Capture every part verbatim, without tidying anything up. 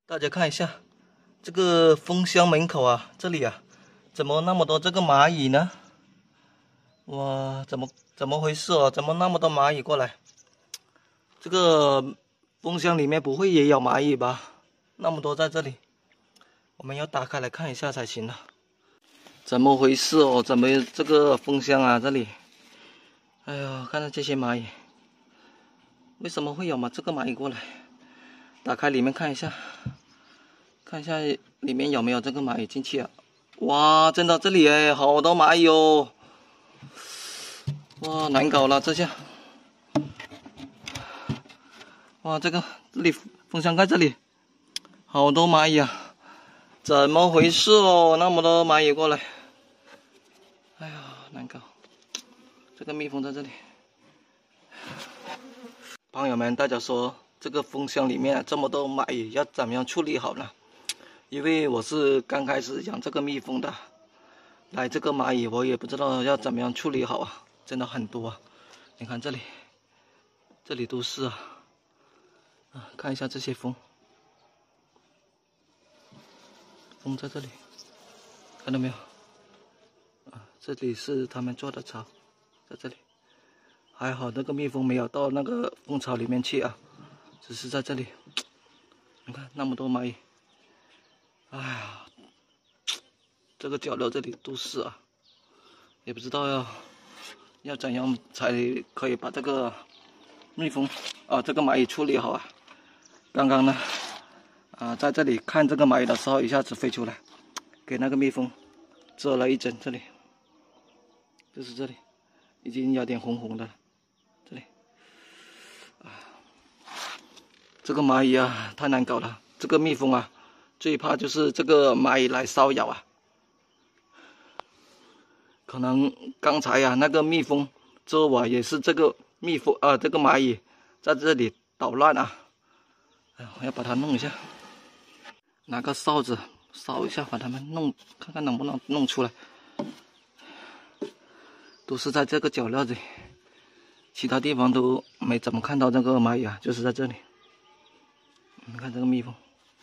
大家看一下，这个蜂箱门口啊，这里啊，怎么那么多这个蚂蚁呢？哇，怎么怎么回事哦？怎么那么多蚂蚁过来？这个蜂箱里面不会也有蚂蚁吧？那么多在这里，我们要打开来看一下才行啊。怎么回事哦？怎么这个蜂箱啊？这里，哎呀，看到这些蚂蚁，为什么会有嘛这个蚂蚁过来？打开里面看一下。看一下里面有没有这个蚂蚁进去啊？哇，真的这里哎，好多蚂蚁哦！哇，难搞了这下。哇，这个这里蜂箱盖这里好多蚂蚁啊！怎么回事哦？那么多蚂蚁过来，哎呀，难搞。这个蜜蜂在这里。朋友们，大家说这个蜂箱里面这么多蚂蚁要怎么样处理好呢？因为我是刚开始养这个蜜蜂的，来这个蚂蚁我也不知道要怎么样处理好啊，真的很多啊！你看这里，这里都是啊，啊，看一下这些蜂，蜂在这里，看到没有？啊，这里是他们做的巢，在这里，还好那个蜜蜂没有到那个蜂巢里面去啊，只是在这里，你看那么多蚂蚁。哎呀，这个角落这里都是啊，也不知道要要怎样才可以把这个蜜蜂啊这个蚂蚁处理好啊。刚刚呢啊在这里看这个蚂蚁的时候，一下子飞出来，给那个蜜蜂蛰了一针，这里就是这里已经有点红红的了，这里啊，这个蚂蚁啊太难搞了，这个蜜蜂啊。最怕就是这个蚂蚁来骚扰啊！可能刚才呀、啊，那个蜜蜂蛰我也是这个蜜蜂啊、呃，这个蚂蚁在这里捣乱啊！哎，我要把它弄一下，拿个扫子扫一下，把它们弄，看看能不能弄出来。都是在这个角落里，其他地方都没怎么看到这个蚂蚁啊，就是在这里。你看这个蜜蜂。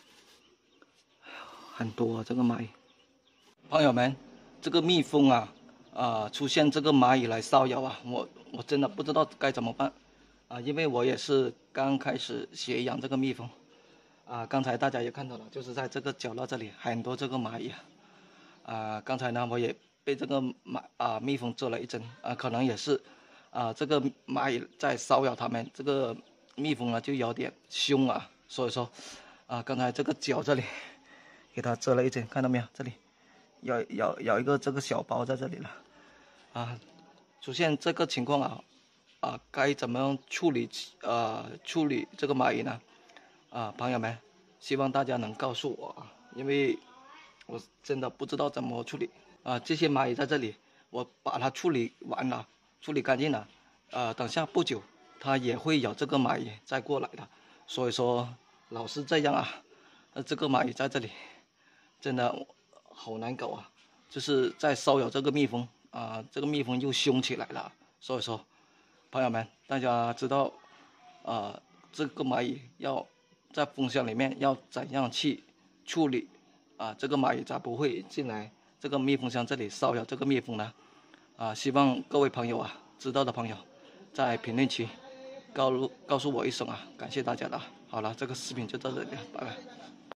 很多、啊、这个蚂蚁，朋友们，这个蜜蜂啊，啊、呃、出现这个蚂蚁来骚扰啊，我我真的不知道该怎么办啊，因为我也是刚开始学养这个蜜蜂啊。刚才大家也看到了，就是在这个角落这里很多这个蚂蚁啊，啊刚才呢我也被这个蚂啊蜜蜂蛰了一针啊，可能也是啊这个蚂蚁在骚扰它们，这个蜜蜂啊就有点凶啊，所以说啊刚才这个脚这里。给它蛰了一针，看到没有？这里有有有一个这个小包在这里了，啊，出现这个情况啊，啊，该怎么样处理？呃，处理这个蚂蚁呢？啊，朋友们，希望大家能告诉我啊，因为我真的不知道怎么处理啊。这些蚂蚁在这里，我把它处理完了，处理干净了，呃，等下不久它也会有这个蚂蚁再过来的，所以说老是这样啊，呃，这个蚂蚁在这里。真的好难搞啊！就是在骚扰这个蜜蜂啊、呃，这个蜜蜂又凶起来了。所以说，朋友们，大家知道啊、呃，这个蚂蚁要在蜂箱里面要怎样去处理啊、呃？这个蚂蚁才不会进来这个蜜蜂箱这里骚扰这个蜜蜂呢？啊、呃，希望各位朋友啊，知道的朋友在评论区告告诉我一声啊，感谢大家了。好了，这个视频就到这里了，拜拜。